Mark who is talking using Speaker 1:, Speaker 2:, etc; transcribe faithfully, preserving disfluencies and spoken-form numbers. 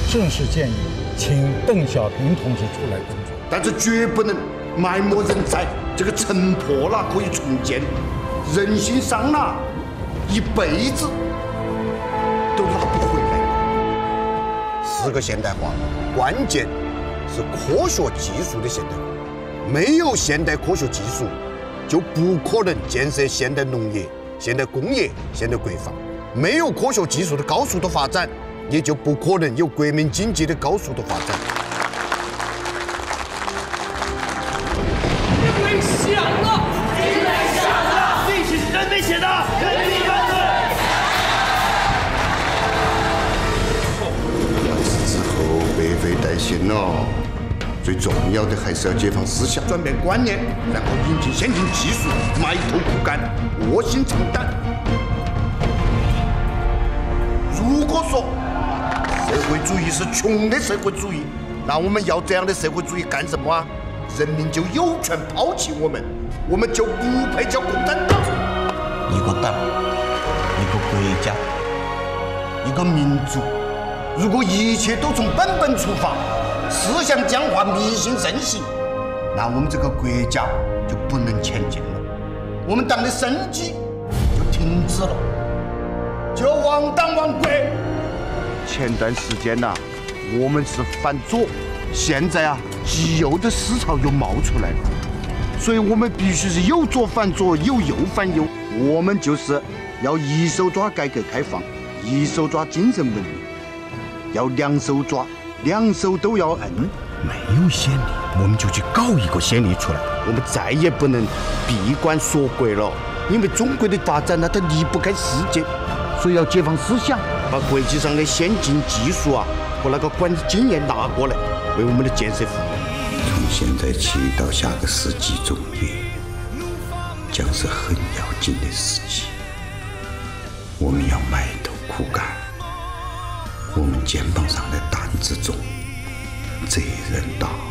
Speaker 1: 正式建议请邓小平同志出来工作，
Speaker 2: 但是绝不能埋没人才。这个城破了可以重建，人心伤了，一辈子都拉不回来。四个现代化，关键是科学技术的现代化。没有现代科学技术，就不可能建设现代农业、现代工业、现代国防。没有科学技术的高速度发展，也就不可能有国民经济的高速度发展。
Speaker 3: 人没想了，人没想了，这是人没写的，人民万岁！
Speaker 2: 之后百废待兴了。最重要的还是要解放思想，转变观念，然后引进先进技术，埋头苦干，卧薪尝胆。如果说社会主义是穷的社会主义，那我们要这样的社会主义干什么啊？人民就有权抛弃我们，我们就不配叫共产党。一个党，一个国家，一个民族，如果一切都从本本出发，思想僵化，迷信盛行，那我们这个国家就不能前进了，我们党的生机就停止了，就亡党亡国。前段时间呐、啊，我们是反左，现在啊，极右的思潮又冒出来了，所以我们必须是有左反左，有右反右。我们就是要一手抓改革开放，一手抓精神文明，要两手抓。两手都要摁，没有先例，我们就去搞一个先例出来。我们再也不能闭关锁国了，因为中国的发展呢，它离不开世界，所以要解放思想，把国际上的先进技术啊和那个管理经验拿过来，为我们的建设服务。从现在起到下个世纪中叶，将是很要紧的时期，我们要埋头苦干。我们肩膀上的担子重，责任大。